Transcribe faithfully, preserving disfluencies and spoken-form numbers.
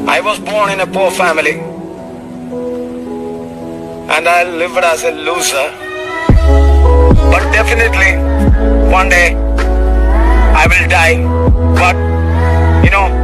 I was born in a poor family and I lived as a loser. But definitely one day I will die. But you know,